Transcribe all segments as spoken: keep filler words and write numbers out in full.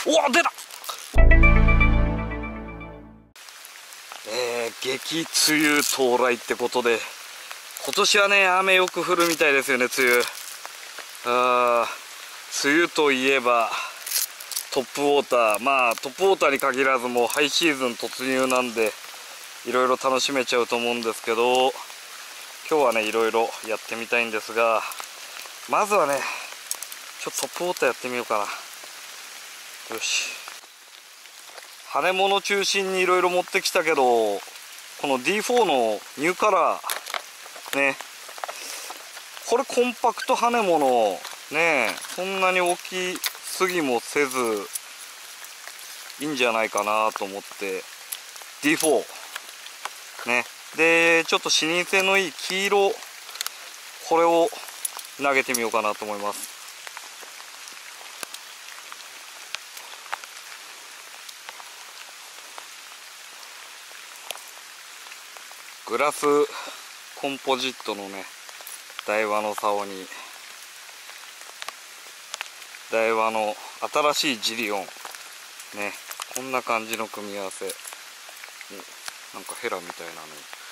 おわ、出た。えー、激梅雨到来ってことで、今年はね雨よく降るみたいですよね。梅雨、あー梅雨といえばトップウォーター、まあトップウォーターに限らずもうハイシーズン突入なんでいろいろ楽しめちゃうと思うんですけど、今日はねいろいろやってみたいんですが、まずはねちょっとトップウォーターやってみようかな。よし、羽物中心にいろいろ持ってきたけど、この ディーフォー のニューカラーね、これコンパクト羽物ね、そんなに大きすぎもせずいいんじゃないかなと思って ディーフォー ねで、ちょっと視認性のいい黄色、これを投げてみようかなと思います。グラスコンポジットのねダイワの竿にダイワの新しいジリオンね、こんな感じの組み合わせ。なんかヘラみたいなの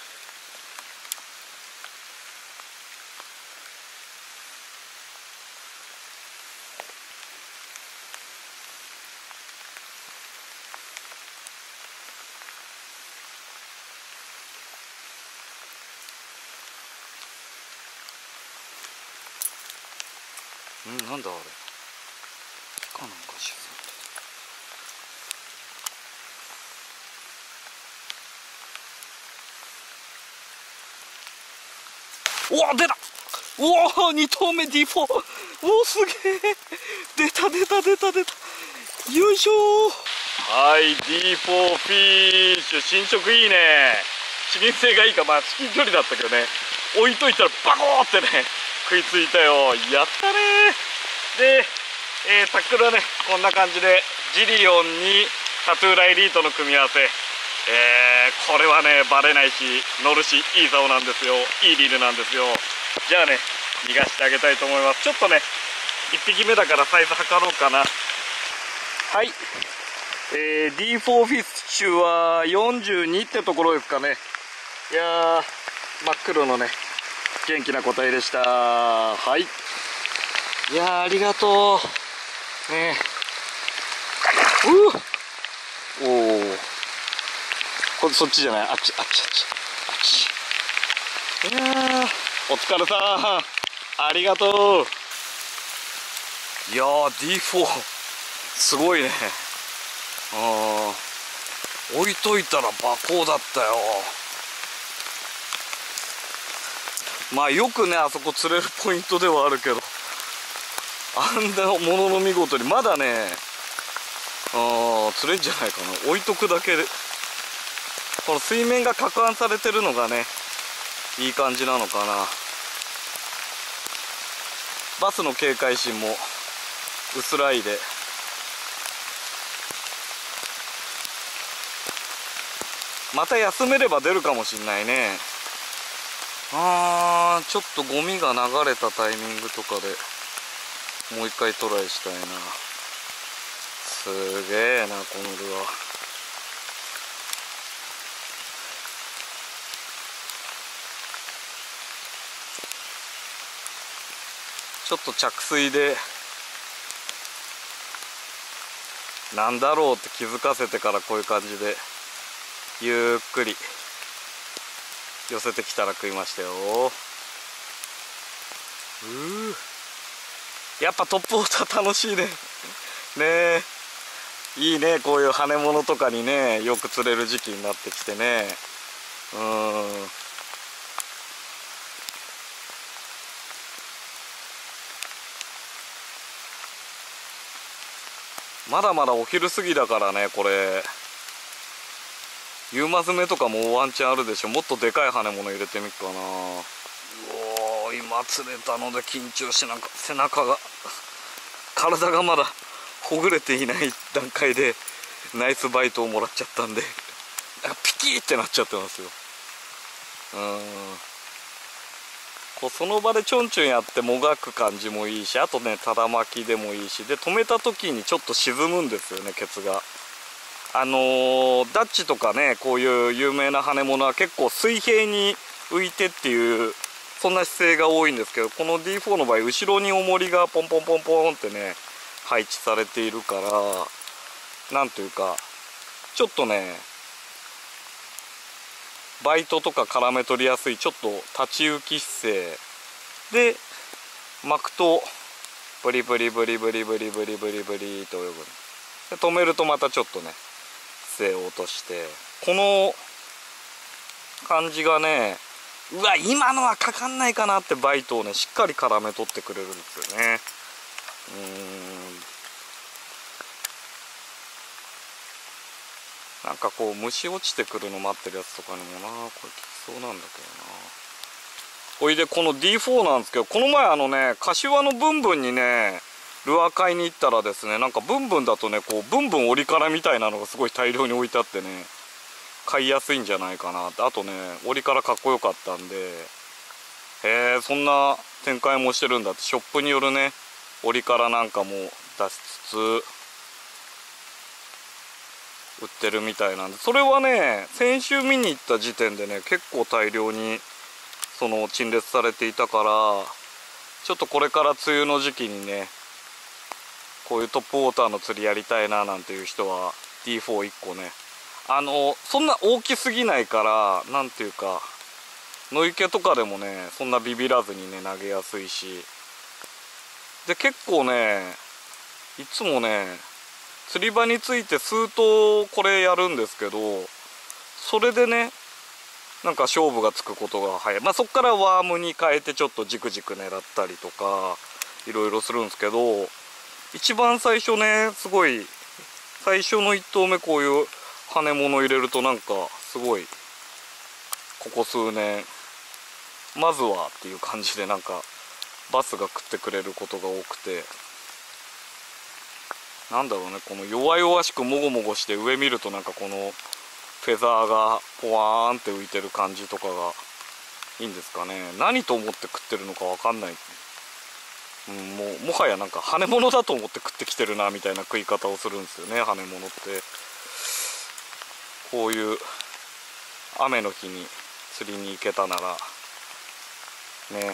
ん、なんだあれかなんか沈んで、うわ出た、うわに投目 ディーフォー、おおすげえ、出た出た出た出た、よいしょー。はい ディーフォー フィッシュ、新色いいね、視認性がいいか、まあ至近距離だったけどね、置いといたらバコーってね食いついたよ、やったねー。で、えー、タックルはねこんな感じでジリオンにタトゥーラエリートの組み合わせ、えー、これはねバレないし乗るしいい竿なんですよ、いいリールなんですよ。じゃあね逃がしてあげたいと思います。ちょっとねいっぴきめだからサイズ測ろうかな。はい、えー、ディーフォー フィッシュはよんじゅうにってところですかね。いやー真っ黒のね元気な個体でした。はい、いやーありがとうねえ。うおお、これそっちじゃない、あっちあっちあっちあっち。いやーお疲れさん、ありがとう。いやー ディーフォー すごいね。あー置いといたらバコだったよ。まあよくねあそこ釣れるポイントではあるけど、あんなものの見事にまだねあ釣れんじゃないかな。置いとくだけでこの水面が攪拌されてるのがねいい感じなのかな。バスの警戒心も薄らいで、また休めれば出るかもしんないね。あーちょっとゴミが流れたタイミングとかでもう一回トライしたいな。すげえなこのルアー。ちょっと着水でなんだろうって気づかせてからこういう感じでゆっくり寄せてきたら食いましたよ。うーやっぱトップウォーター楽しいね。ねえいいね、こういう羽物とかにねよく釣れる時期になってきてね。うーんまだまだお昼過ぎだからね、これユーマ詰めとかもワンチャンあるでしょ。もっとでかい羽物入れてみっかな。うおー今釣れたので緊張し、なんか背中が体がまだほぐれていない段階でナイスバイトをもらっちゃったんでピキーってなっちゃってますよ。うんこうその場でちょんちょんやってもがく感じもいいし、あとねただ巻きでもいいし、で止めた時にちょっと沈むんですよね、ケツが。あのー、ダッチとかね、こういう有名な羽物は結構水平に浮いてっていうそんな姿勢が多いんですけど、この ディーフォー の場合後ろに重りがポンポンポンポンってね配置されているから、なんというかちょっとねバイトとか絡め取りやすい、ちょっと立ち浮き姿勢で巻くとブリブリブリブリブリブリブリブリと泳ぐ。で止めるとまたちょっとね姿勢を落として、この感じがね、うわ今のはかかんないかなってバイトをねしっかり絡め取ってくれるんですよね。うーんなんかこう虫落ちてくるの待ってるやつとかにもな、これ効きそうなんだけどな。ほいでこの ディーフォー なんですけど、この前あのね柏のブンブンにねルアー買いに行ったらですね、なんかブンブンだとねこうブンブン折りからみたいなのがすごい大量に置いてあってね、買いやすいんじゃないかなって。あとね折りからかっこよかったんで、へえそんな展開もしてるんだって、ショップによるね折りからなんかも出しつつ売ってるみたいなんで、それはね先週見に行った時点でね結構大量にその陳列されていたから、ちょっとこれから梅雨の時期にねこういうトップウォーターの釣りやりたいななんていう人は ディーフォーいっこね、あのそんな大きすぎないから、なんていうか野池とかでもねそんなビビらずにね投げやすいし、で結構ねいつもね釣り場について数頭これやるんですけど、それでねなんか勝負がつくことが早い。まあそっからワームに変えてちょっとジクジク狙ったりとかいろいろするんですけど、一番最初ねすごい最初のいっ頭目こういう羽物入れるとなんかすごいここ数年まずはっていう感じでなんかバスが食ってくれることが多くて、なんだろうねこの弱々しくもごもごして上見るとなんかこのフェザーがポワーンって浮いてる感じとかがいいんですかね。何と思って食ってるのか分かんない、うん、もうもはやなんか羽物だと思って食ってきてるなみたいな食い方をするんですよね、羽物って。こういう雨の日に釣りに行けたならね。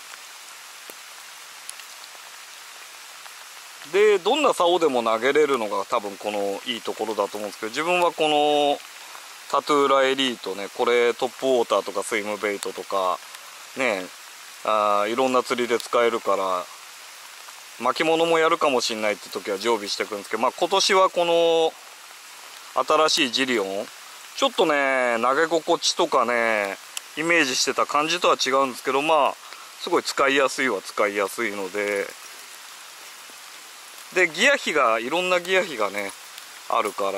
でどんな竿でも投げれるのが多分このいいところだと思うんですけど、自分はこのタトゥーラエリートね、これトップウォーターとかスイムベイトとかね、あいろんな釣りで使えるから巻物もやるかもしんないって時は常備していくんですけど、まあ今年はこの新しいジリオンちょっとね投げ心地とかねイメージしてた感じとは違うんですけど、まあすごい使いやすいは使いやすいので、でギア比がいろんなギア比がねあるから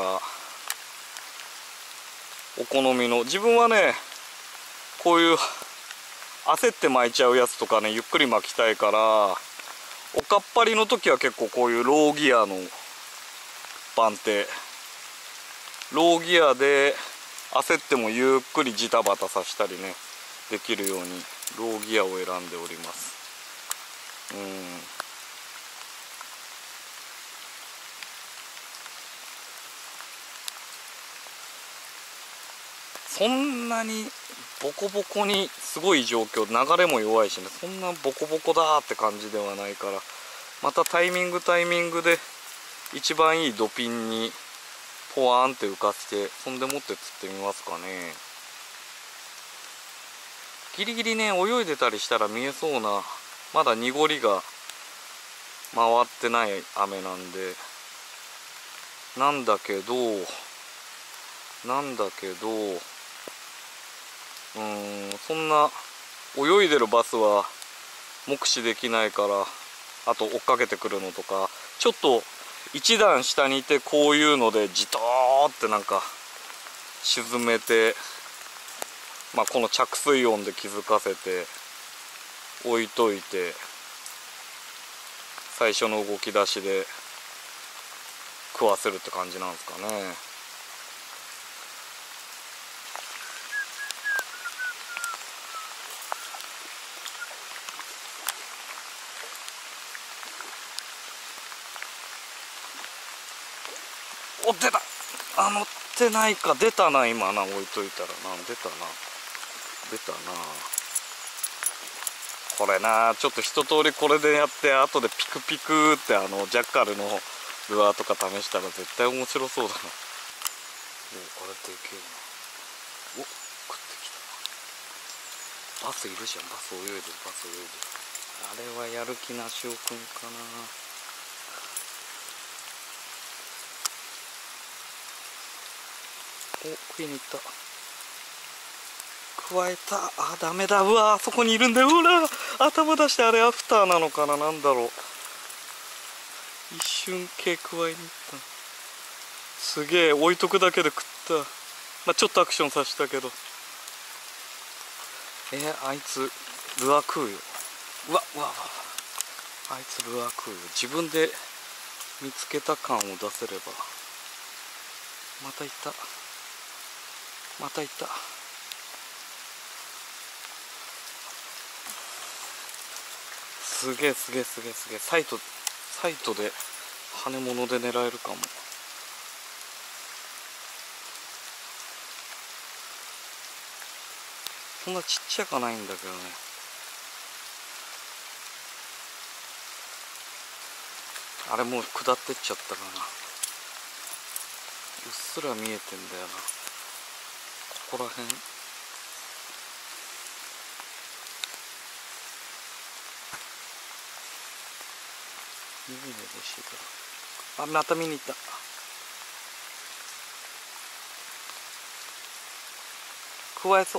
お好みの、自分はねこういう焦って巻いちゃうやつとかねゆっくり巻きたいから、おかっぱりの時は結構こういうローギアの番手、ローギアで焦ってもゆっくりジタバタさせたりねできるようにローギアを選んでおります。うんそんなにボコボコにすごい状況、流れも弱いしね、そんなボコボコだーって感じではないから、またタイミングタイミングで一番いいドピンにポワーンって浮かせて、そんでもって釣ってみますかね。ギリギリね泳いでたりしたら見えそうな、まだ濁りが回ってない雨なんで、なんだけどなんだけどうーんそんな泳いでるバスは目視できないから、あと追っかけてくるのとか、ちょっと一段下にいてこういうのでじとーってなんか沈めて、まあこの着水音で気づかせて置いといて、最初の動き出しで食わせるって感じなんですかね。 お、出た。あ、乗ってないか。出たな今な。置いといたらな。出たな。出たな。これな、ちょっと一通りこれでやって、後でピクピクってあのジャッカルのルアーとか試したら絶対面白そうだな。お、あれでけえな。お、食ってきた。バスいるじゃん。バス泳いでる、バス泳いでる。あれはやる気なしおくんかな。お、食いに行った。加えた。あ、ダメだ。うわ、あそこにいるんだよ。ほら、頭出して。あれアフターなのかな。なんだろう。一瞬毛加えに行った。すげえ、置いとくだけで食った。まあ、ちょっとアクションさせたけど。えー、あいつルアー食うよ。うわうわうわ、あいつルアー食うよ。自分で見つけた感を出せれば。またいた、またいた。すげえすげえすげえすげえ。サイトサイトで羽物で狙えるかも。そんなちっちゃかないんだけどね。あれもう下ってっちゃったかな。うっすら見えてんだよな、ここら辺。見えないでしいから。あ、また見に行った。加えそう。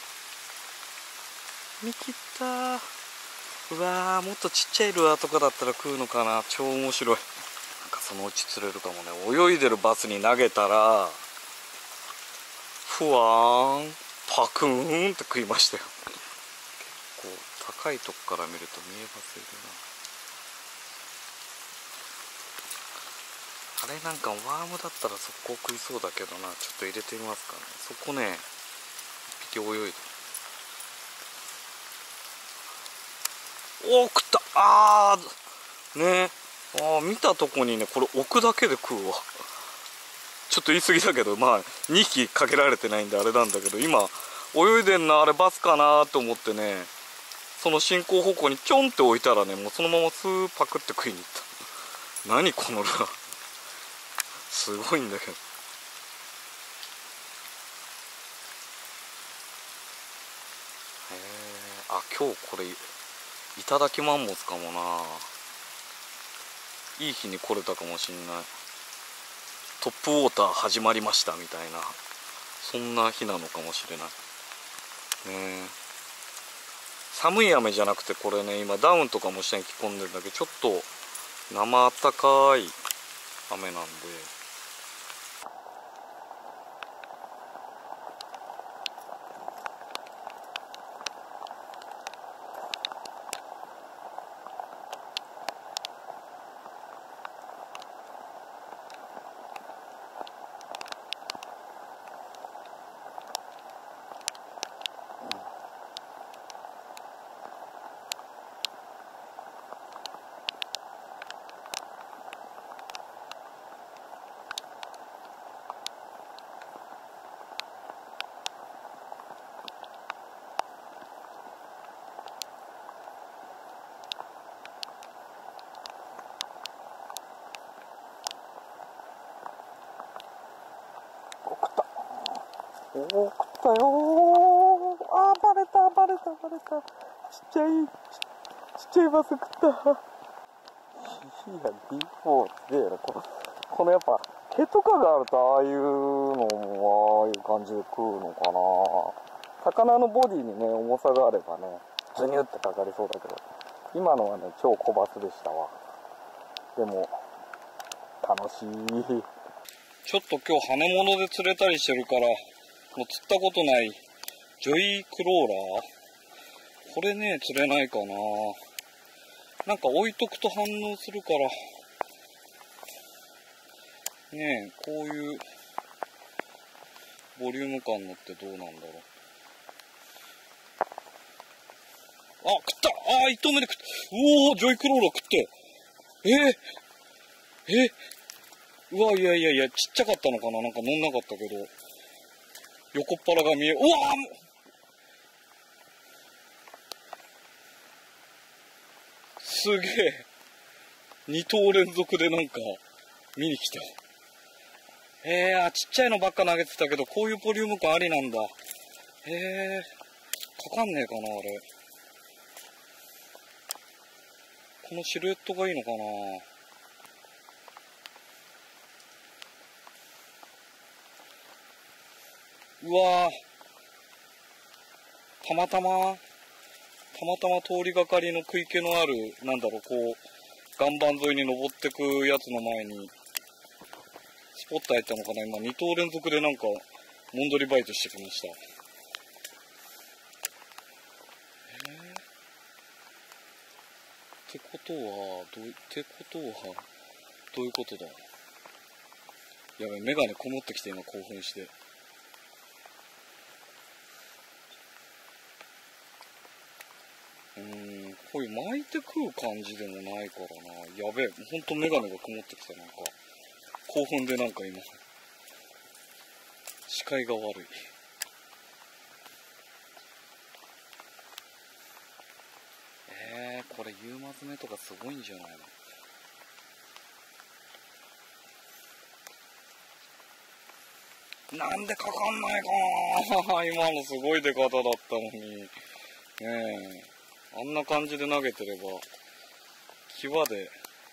見切ったー。うわー、もっとちっちゃいルアーとかだったら食うのかな。超面白い。なんかそのうち釣れるかもね。泳いでるバスに投げたらふわーん、パクーンって食いましたよ。結構高いとこから見ると見えますよな。あれなんかワームだったら速攻食いそうだけどな。ちょっと入れてみますかね。そこね、一匹泳いでる。おー、食った。あーね、あー、見たとこにね、これ置くだけで食うわ。ちょっと言い過ぎだけど、まあにひきかけられてないんであれなんだけど、今泳いでんな、あれバスかなと思ってね、その進行方向にちょんって置いたらね、もうそのままスーパクって食いに行った。何このルアー、すごいんだけど。へえ、あ、今日これいただきマンモスかもな。いい日に来れたかもしんない。トップウォーター始まりましたみたいな、そんな日なのかもしれないね。寒い雨じゃなくて、これね、今ダウンとかも下に着込んでるんだけど、ちょっと生あったかい雨なんで。おお、食ったよー。あー、バレたバレたバレた。ちっちゃいち, ちっちゃいバス食った。いや、ディーフォー すげえな。このこのやっぱ毛とかがあると、ああいうのもああいう感じで食うのかな。魚のボディにね、重さがあればね、ズニュってかかりそうだけど、今のはね、超小バスでしたわ。でも楽しい。ちょっと今日羽物で釣れたりしてるから、もう釣ったことないジョイクローラー、これね釣れないかな。なんか置いとくと反応するからね。え、こういうボリューム感のってどうなんだろう。あ、食った。あー、一投目で食った。おお、ジョイクローラー食って。えー、えうわ、いやいやいや、ちっちゃかったのかな、なんか乗んなかったけど、横っ腹が見え、うわー、すげえ、に頭連続でなんか見に来た。えー、あ、ちっちゃいのばっか投げてたけど、こういうボリューム感ありなんだ。へえー、かかんねえかな、あれ。このシルエットがいいのかな。うわー、たまたまたまたま通りがかりの食い気のある、なんだろう、こう岩盤沿いに登ってくやつの前にスポット入ったのかな。今に頭連続でなんかもんどりバイトしてきました。えー、ってことはどうってことはどういうことだ。やべ、メガネこもってきて今興奮して。うーん、こういう巻いて食う感じでもないからな。やべえ、ほんとメガネが曇ってきた。なんか興奮でなんか今視界が悪い。えー、これユーマ詰めとかすごいんじゃないの。なんでかかんないかな今のすごい出方だったのにねえ、あんな感じで投げてれば際で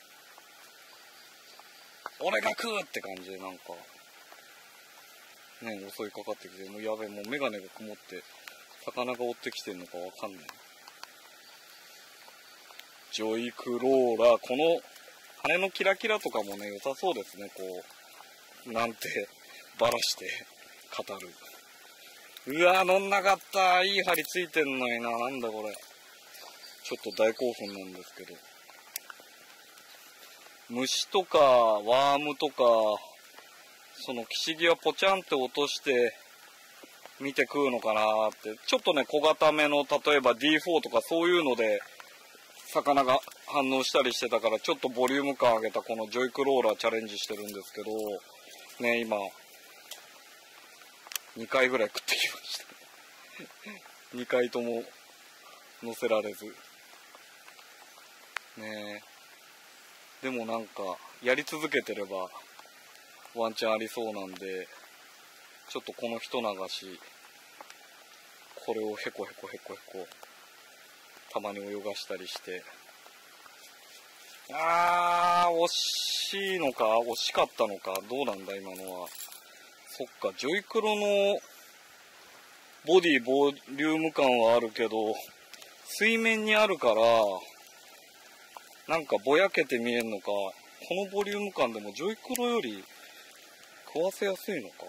俺が食うって感じでなんかねえ襲いかかってきて、もうやべえ、もうメガネが曇って魚が追ってきてんのかわかんない。ジョイクローラー、この羽のキラキラとかもね良さそうですね。こうなんてバラして語る。うわー、乗んなかった。いい針ついてんのにな。なんだこれ、ちょっと大興奮なんですけど、虫とかワームとかそのキシギはポチャンって落として見て食うのかなって。ちょっとね小型めの例えば ディーフォー とかそういうので魚が反応したりしてたから、ちょっとボリューム感上げたこのジョイクローラーチャレンジしてるんですけどね、今にかいぐらい食ってきましたにかいとも乗せられずねえ。でもなんかやり続けてればワンチャンありそうなんで、ちょっとこの一流しこれをヘコヘコヘコヘコたまに泳がしたりして。あー、惜しいのか惜しかったのかどうなんだ今のは。そっか、ジョイクロのボディボリューム感はあるけど水面にあるからなんかぼやけて見えんのか、このボリューム感でもジョイクロより食わせやすいのか。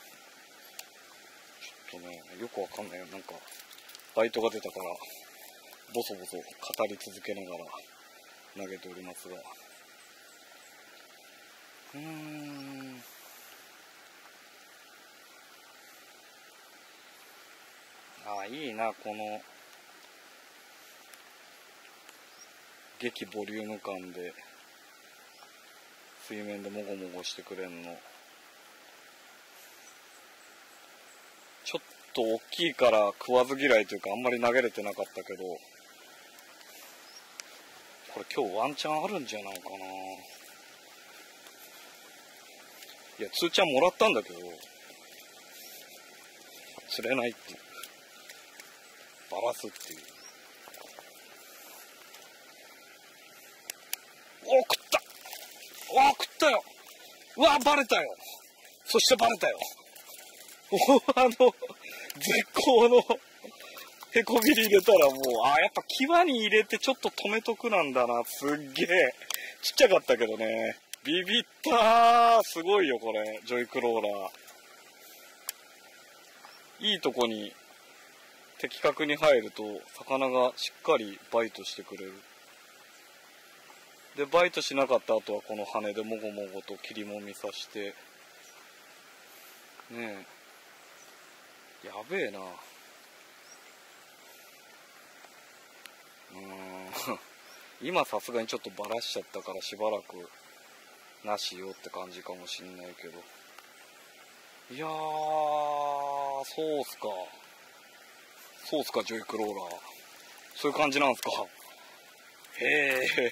ちょっとねよくわかんない。なんかバイトが出たからボソボソ語り続けながら投げておりますが、うーん、ああいいな、この激ボリューム感で水面でもごもごしてくれんの。ちょっと大きいから食わず嫌いというかあんまり投げれてなかったけど、これ今日ワンチャンあるんじゃないかな。いやツーちゃんもらったんだけど釣れないっていう、バラすっていう。お、食った。うわ、食ったよ。うわ、バレたよ。そしてバレたよ。お、あの絶好のへこびり入れたらもう、あ、やっぱ際に入れてちょっと止めとくなんだな。すっげえちっちゃかったけどね。ビビったー。すごいよこれジョイクローラー。いいとこに的確に入ると魚がしっかりバイトしてくれる。でバイトしなかった後はこの羽でもごもごと切りもみさしてねえ、やべえな。うーん今さすがにちょっとバラしちゃったからしばらくなしよって感じかもしんないけど。いやー、そうっすか。そうっすか、ジョイクローラー。そういう感じなんすか。へえ。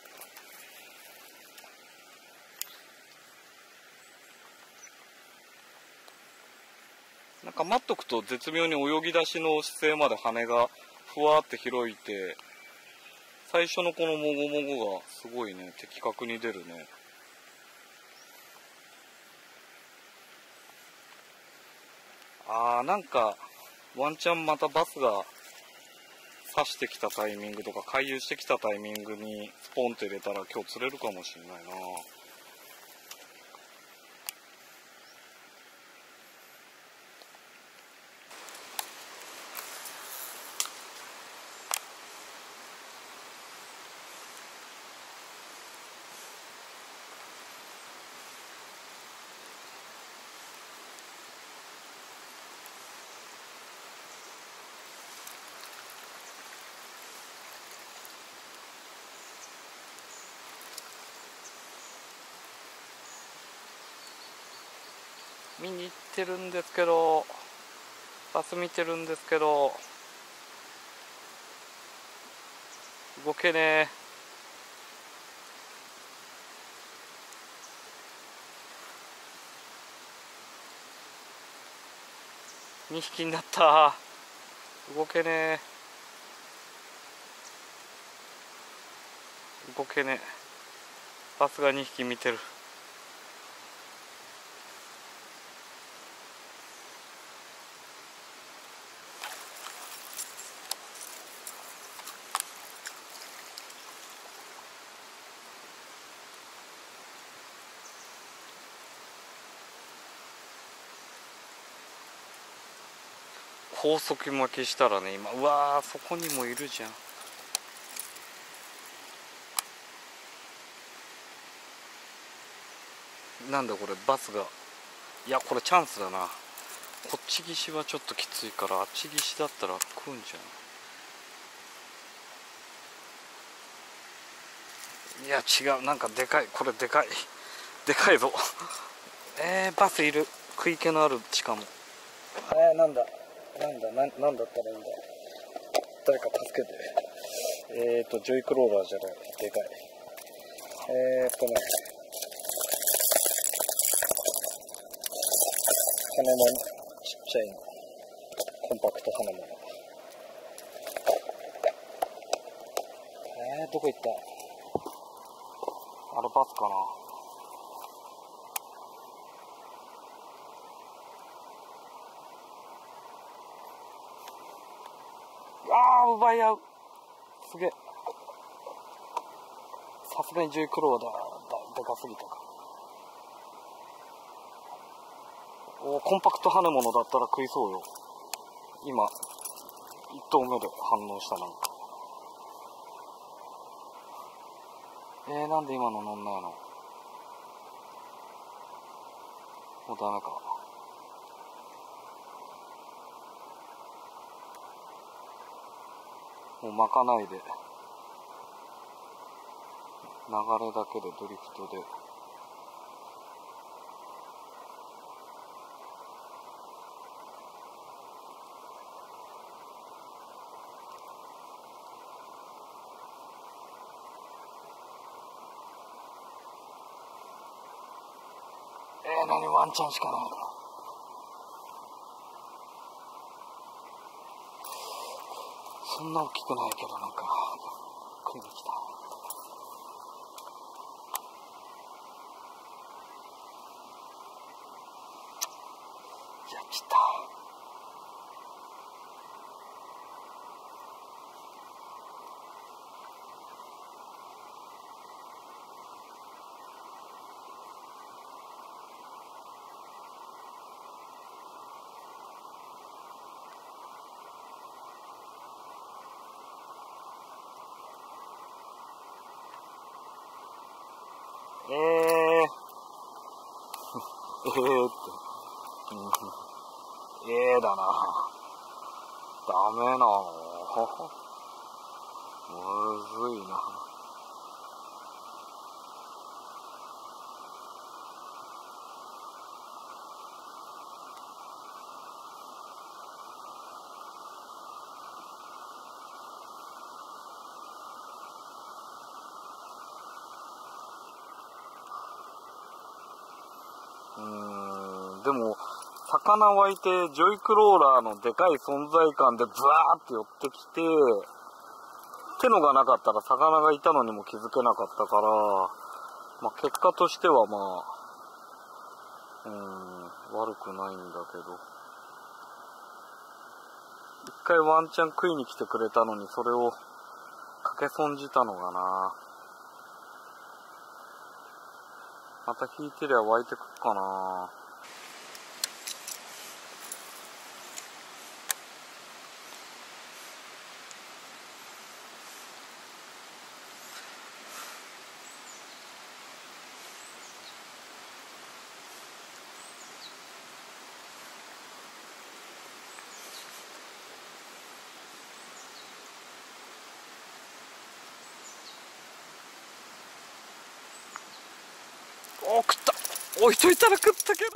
なんか待っとくと絶妙に泳ぎ出しの姿勢まで羽がふわーって開いて、最初のこのもごもごがすごいね、的確に出るね。あー、なんかワンチャンまたバスが刺してきたタイミングとか回遊してきたタイミングにスポンと入れたら今日釣れるかもしれないな。見に行ってるんですけど、バス見てるんですけど、動けねえ。にひきになった。動けねえ。動けねえ。バスがにひき見てる。高速巻きしたらね、今、うわー、そこにもいるじゃん。なんだこれ、バスが。いや、これチャンスだな。こっち岸はちょっときついから、あっち岸だったら食うんじゃん。いや、違う。なんかでかい。これでかい。でかいぞ。えー、バスいる。食い気のある、しかも。えー、なんだ。なんだ、な、なんだったらいいんだ。誰か助けて。えーと、ジョイクローラーじゃない。でかい。えーとね。羽のちっちゃいの。コンパクト羽物。えー、どこ行った？あれバスかな。あー、奪い合う。すげえ。さすがにジョイクローラーだ、でかすぎたか。お、コンパクト羽物だったら食いそうよ。今一投目で反応した。なんかえー、なんで今の乗んないの。もうダメか。もう巻かないで、流れだけでドリフトで。えー、何ワンチャンしかないの。そんな大きくないけど、なんか食いに来た。やっちった。えー、えーって、えーだな。ダメなの。むずいな。 うーん、でも魚湧いてジョイクローラーのでかい存在感でブワーって寄ってきて、手のがなかったら魚がいたのにも気づけなかったから、まあ、結果としてはまあうーん悪くないんだけど、一回ワンチャン食いに来てくれたのにそれをかけ損じたのがな。また引いてりゃ湧いてくっかな。お、食った。置いといたら食ったけど。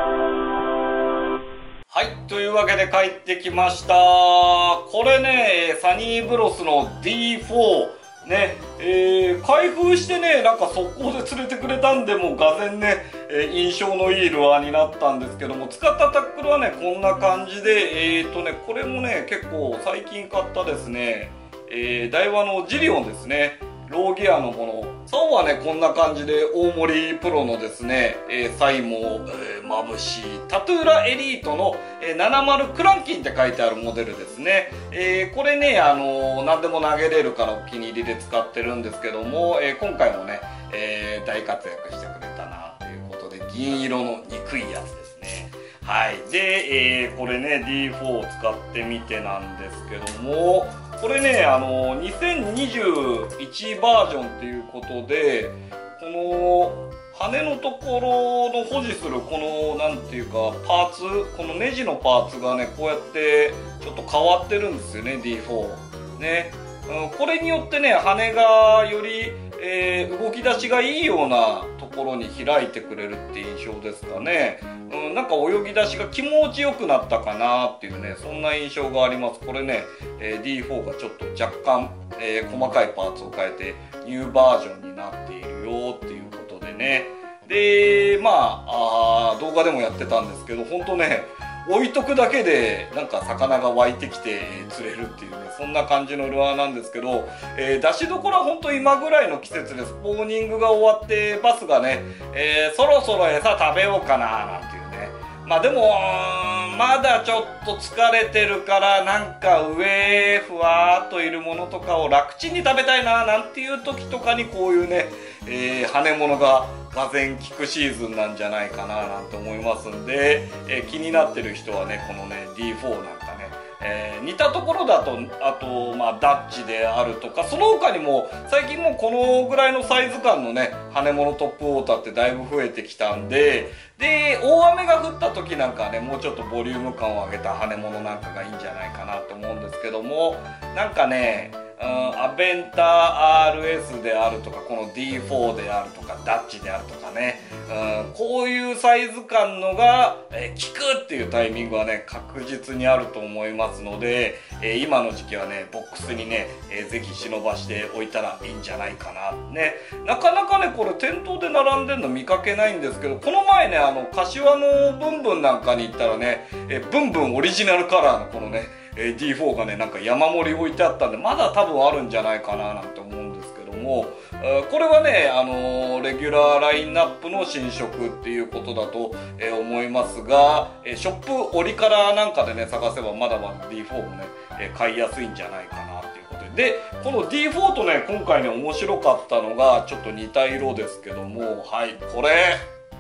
はい、というわけで帰ってきました。これね、サニーブロスの ディーフォー ね、えー、開封してね、なんか速攻で連れてくれたんで、もうがぜんね、えー、印象のいいルアーになったんですけども、使ったタックルはね、こんな感じで、えーとね、これもね、結構最近買ったですね、えー、ダイワのジリオンですね。ローギアのもの。竿はね、こんな感じで、大森プロのですね、えー、サイモ、えー、まぶしい、タトゥーラエリートの、えー、ななじゅうクランキンって書いてあるモデルですね。えー、これね、あのー、何でも投げれるからお気に入りで使ってるんですけども、えー、今回もね、えー、大活躍してくれたな、ということで、銀色の憎いやつですね。はい。で、えー、これね、ディーフォー を使ってみてなんですけども、これね、あの、にせんにじゅういちバージョンっていうことで、この、羽のところの保持する、この、なんていうか、パーツ、このネジのパーツがね、こうやって、ちょっと変わってるんですよね、ディーフォー。ね。うん、これによってね、羽がより、えー、動き出しがいいようなところに開いてくれるって印象ですかね。うん、なんか泳ぎ出しが気持ちよくなったかなっていうね、そんな印象があります。これね、えー、ディーフォー がちょっと若干、えー、細かいパーツを変えてニューバージョンになっているよっていうことでね。で、まあ、あ動画でもやってたんですけど、ほんとね、置いとくだけでなんか魚が湧いてきて釣れるっていうね、そんな感じのルアーなんですけど、えー、出しどころはほんと今ぐらいの季節で、スポーニングが終わってバスがね、えー、そろそろ餌食べようかななんていうね。まあでもまだちょっと疲れてるからなんか上ふわーっといるものとかを楽ちんに食べたいななんていう時とかにこういうね、えー、羽物ががぜん効くシーズンなんじゃないかななんて思いますんで、えー、気になってる人はねこのね ディーフォー なんかね、えー、似たところだとあとまあダッチであるとか、その他にも最近もうこのぐらいのサイズ感のね羽物トップウォーターってだいぶ増えてきたんで、で大雨が降った時なんかはねもうちょっとボリューム感を上げた羽物なんかがいいんじゃないかなと思うんですけども、なんかねうん、アベンター アールエス であるとかこの ディーフォー であるとかダッチであるとかね、うん、こういうサイズ感のが、えー、効くっていうタイミングはね確実にあると思いますので、えー、今の時期はねボックスにね、えー、ぜひ忍ばしておいたらいいんじゃないかなね。なかなかねこれ店頭で並んでるの見かけないんですけど、この前ねあの柏のブンブンなんかに行ったらね、えー、ブンブンオリジナルカラーのこのねディーフォー がねなんか山盛り置いてあったんで、まだ多分あるんじゃないかななんて思うんですけども、これはねあのレギュラーラインナップの新色っていうことだと思いますが、ショップ折りからなんかでね探せばまだまだ ディーフォー もね買いやすいんじゃないかなっていうことで、でこの ディーフォー とね今回ね面白かったのがちょっと似た色ですけども、はいこれ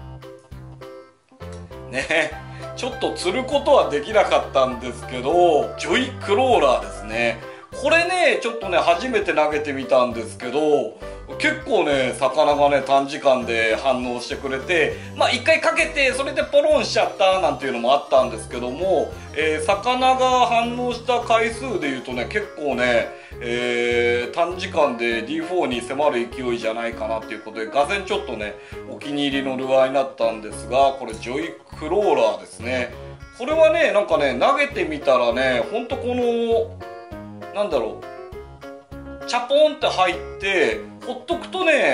ねちょっと釣ることはできなかったんですけど、ジョイクローラーですね。これねちょっとね初めて投げてみたんですけど、結構ね魚がね短時間で反応してくれて、まあ一回かけてそれでポロンしちゃったなんていうのもあったんですけども、えー、魚が反応した回数でいうとね結構ね、えー、短時間で ディーフォー に迫る勢いじゃないかなっていうことで、がぜんちょっとねお気に入りのルアーになったんですが、これジョイクローラーですね。これはねなんかね投げてみたらねほんとこのなんだろうチャポンって入ってほっとくとね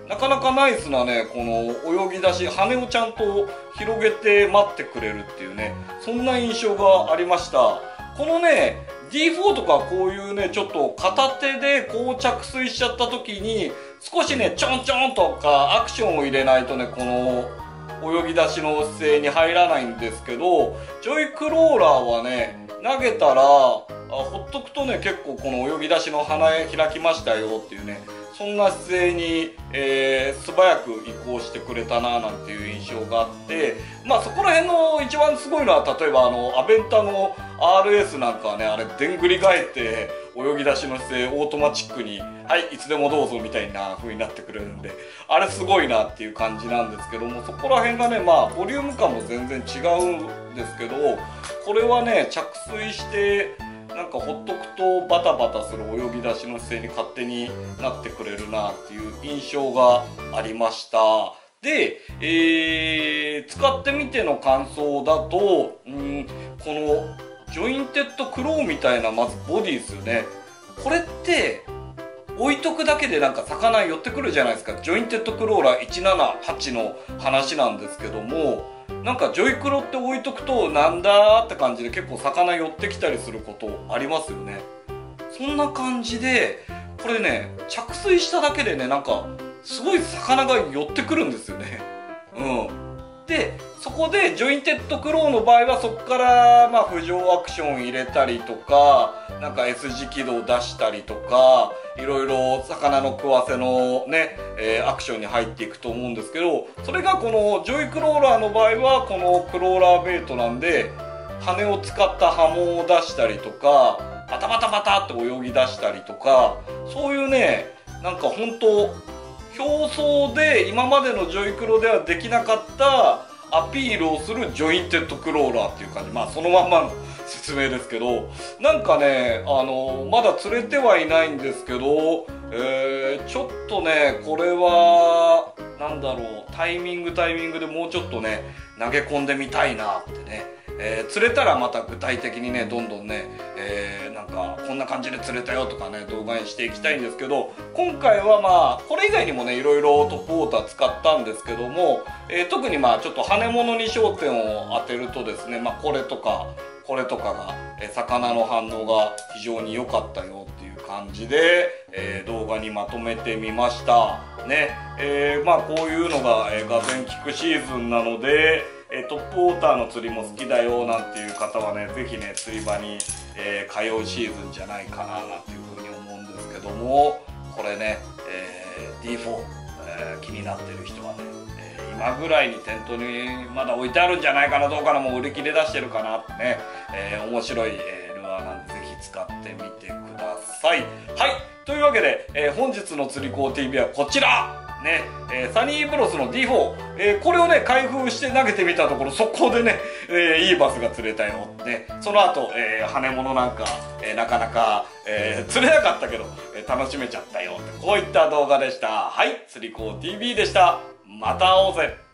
なかなかナイスなね、この泳ぎ出し、羽をちゃんと広げて待ってくれるっていうね、そんな印象がありました。このね ディーフォー とかこういうねちょっと片手でこう着水しちゃった時に少しねちょんちょんとかアクションを入れないとねこの泳ぎ出しの姿勢に入らないんですけど、ジョイクローラーはね投げたらほっとくとね結構この泳ぎ出しの花へ開きましたよっていうね、そんな姿勢に、えー、素早く移行してくれたななんていう印象があって、まあそこら辺の一番すごいのは例えばあのアベンタの アールエス なんかはね、あれでんぐり返って泳ぎ出しの姿勢オートマチックにはいいつでもどうぞみたいな風になってくれるんで、あれすごいなっていう感じなんですけども、そこら辺がねまあボリューム感も全然違うんですけど、これはね着水してなんかほっとくとバタバタする泳ぎ出しの姿勢に勝手になってくれるなっていう印象がありました。で、えー、使ってみての感想だと、うん、このジョインテッドクローみたいなまずボディですよね。これって置いとくだけでなんか魚寄ってくるじゃないですか。ジョインテッドクローラーいちななはちの話なんですけども、なんかジョイクロって置いとくとなんだって感じで結構魚寄ってきたりすることありますよね。そんな感じでこれね着水しただけでねなんかすごい魚が寄ってくるんですよね。うんでそこでジョインテッドクローの場合はそこからまあ浮上アクション入れたりとかなんか エス 字軌道出したりとかいろいろ魚の食わせのね、えー、アクションに入っていくと思うんですけど、それがこのジョイクローラーの場合はこのクローラーベイトなんで羽を使った波紋を出したりとかバタバタバタって泳ぎ出したりとか、そういうねなんか本当表層で今までのジョイクロではできなかったアピールをするジョインテッドクローラーっていう感じ、まあそのまんまの説明ですけど、なんかねあのまだ釣れてはいないんですけど、えー、ちょっとねこれはなんだろうタイミングタイミングでもうちょっとね投げ込んでみたいなってね、えー、釣れたらまた具体的にねどんどんね、えー、なんかこんな感じで釣れたよとかね動画にしていきたいんですけど、今回はまあこれ以外にもねいろいろトップウォーター使ったんですけども、えー、特にまあちょっと羽物に焦点を当てるとですね、まあ、これとかこれとかが、えー、魚の反応が非常に良かったよっていう感じで、えー、動画にまとめてみましたね。えー、まあこういうのが、えー、がぜん効くシーズンなので、えー、トップウォーターの釣りも好きだよなんていう方はね是非ね釣り場に、えー、通うシーズンじゃないかななんていうふうに思うんですけども、これね、えー、ディーフォー、えー、気になってる人はね、えー、今ぐらいに店頭にまだ置いてあるんじゃないかな、どうかな、もう売り切れ出してるかなってね、えー、面白い、えー、ルアーなんでぜひ使ってみてください。はい、というわけで、えー、本日の釣り子 ティーブイ はこちらね、えー、サニーブロスの ディーフォー、えー、これをね開封して投げてみたところ速攻でね、えー、いいバスが釣れたよね。その後、えー、羽物なんか、えー、なかなか、えー、釣れなかったけど、えー、楽しめちゃったよってこういった動画でした。はい、釣り子 ティーブイ でした。また会おうぜ。